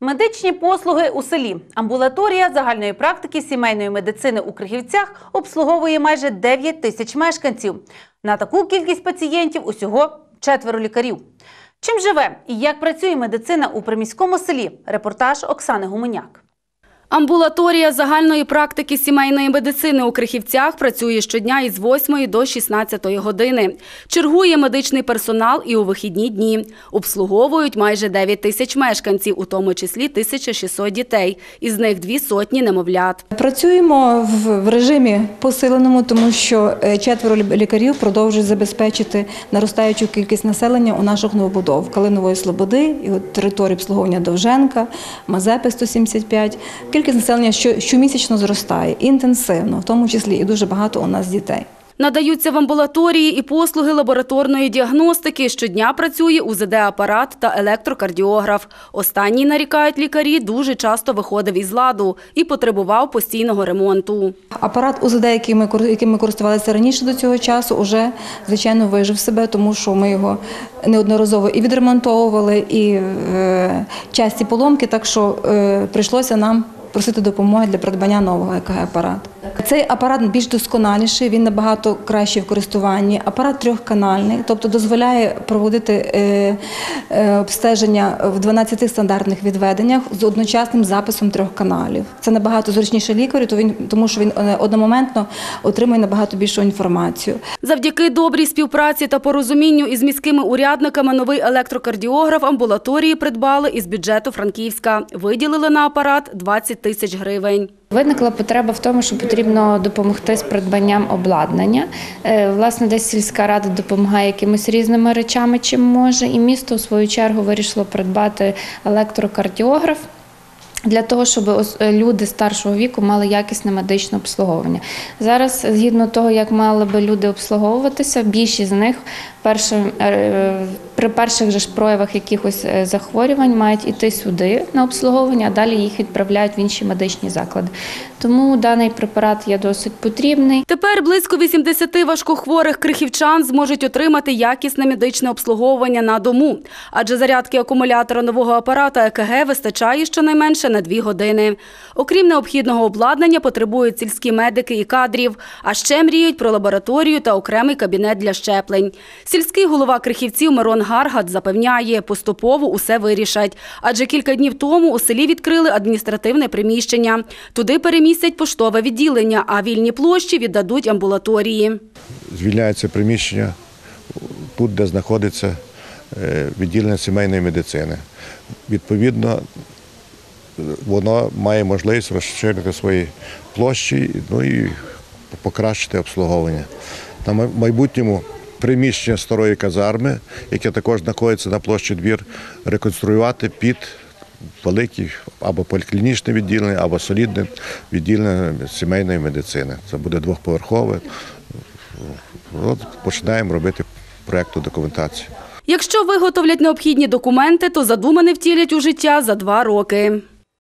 Медичні послуги у селі. Амбулаторія загальної практики сімейної медицини у Крихівцях обслуговує майже 9 тисяч мешканців. На таку кількість пацієнтів усього 4 лікарів. Чим живе і як працює медицина у приміському селі? Репортаж Оксани Гуменяк. Амбулаторія загальної практики сімейної медицини у Крихівцях працює щодня із 8 до 16 години. Чергує медичний персонал і у вихідні дні. Обслуговують майже 9 тисяч мешканців, у тому числі 1600 дітей. Із них 200 немовлят. Працюємо в режимі посиленому, тому що 4 лікарів продовжують забезпечити наростаючу кількість населення у наших новобудов. Калинової Слободи, території обслуговування Довженка, Мазепи 175. Кількість населення щомісячно зростає, інтенсивно, в тому числі і дуже багато у нас дітей. Надаються в амбулаторії і послуги лабораторної діагностики. Щодня працює УЗД-апарат та електрокардіограф. Останній, нарікають лікарі, дуже часто виходив із ладу і потребував постійного ремонту. Апарат УЗД, яким ми користувалися раніше до цього часу, вже, звичайно, вижив себе, тому що ми його неодноразово і відремонтовували, і часті поломки, так що прийшлося нам просити допомоги для придбання нового ЕКГ-апарату. Цей апарат більш досконаліший, він набагато кращий в користуванні. Апарат трьохканальний, тобто дозволяє проводити обстеження в 12 стандартних відведеннях з одночасним записом 3 каналів. Це набагато зручніше лікарю, тому що він одномоментно отримує набагато більшу інформацію. Завдяки добрій співпраці та порозумінню із міськими урядниками новий електрокардіограф амбулаторії придбали із бюджету Франківська. Виділили на апарат 20 тисяч гривень. Виникла потреба в тому, що потрібно допомогти з придбанням обладнання. Власне, десь сільська рада допомагає якимись різними речами, чим може. І місто, у свою чергу, вирішило придбати електрокардіограф для того, щоб люди старшого віку мали якісне медичне обслуговування. Зараз, згідно того, як мали би люди обслуговуватися, більшість з них при перших же проявах якихось захворювань мають іти сюди на обслуговування, а далі їх відправляють в інші медичні заклади. Тому даний препарат є досить потрібний. Тепер близько 80 важкохворих крихівчан зможуть отримати якісне медичне обслуговування на дому. Адже зарядки акумулятора нового апарата ЕКГ вистачає щонайменше на 2 години. Окрім необхідного обладнання, потребують сільські медики і кадрів. А ще мріють про лабораторію та окремий кабінет для щеплень. Сільський голова Крихівців Мирон Гаргат запевняє, поступово усе вирішать. Адже кілька днів тому у селі відкрили адміністративне приміщення. Туди перемістять поштове відділення, а вільні площі віддадуть амбулаторії. Звільняється приміщення тут, де знаходиться відділення сімейної медицини. Відповідно, воно має можливість розширити свої площі, і покращити обслуговування. На майбутньому приміщення старої казарми, яке також знаходиться на площі Двір, реконструювати під велике або поліклінічне відділення, або солідне відділення сімейної медицини. Це буде 2-поверхове. От починаємо робити проєктну документацію. Якщо виготовлять необхідні документи, то задумане втілять у життя за 2 роки.